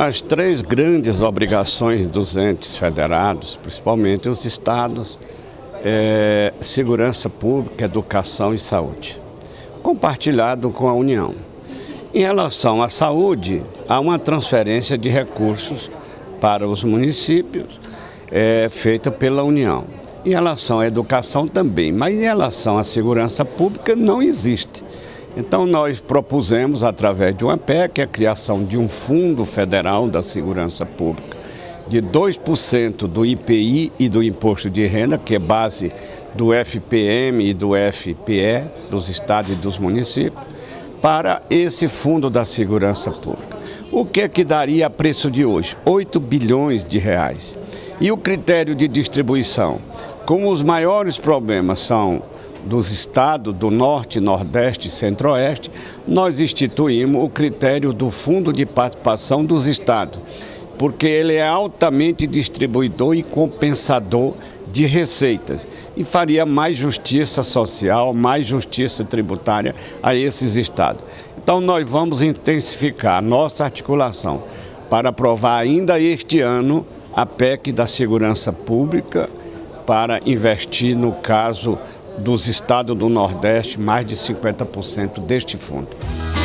as três grandes obrigações dos entes federados, principalmente os estados: segurança pública, educação e saúde, compartilhado com a União. Em relação à saúde, há uma transferência de recursos para os municípios feita pela União. Em relação à educação também, mas em relação à segurança pública não existe. Então nós propusemos, através de uma PEC, a criação de um Fundo Federal da Segurança Pública de 2% do IPI e do Imposto de Renda, que é base do FPM e do FPE, dos estados e dos municípios, para esse Fundo da Segurança Pública. O que é que daria a preço de hoje? 8 bilhões de reais. E o critério de distribuição? Como os maiores problemas são dos estados do Norte, Nordeste e Centro-Oeste, nós instituímos o critério do Fundo de Participação dos Estados, porque ele é altamente distribuidor e compensador de receitas e faria mais justiça social, mais justiça tributária a esses estados. Então nós vamos intensificar a nossa articulação para aprovar ainda este ano a PEC da Segurança Pública, para investir, no caso dos estados do Nordeste, mais de 50% deste fundo.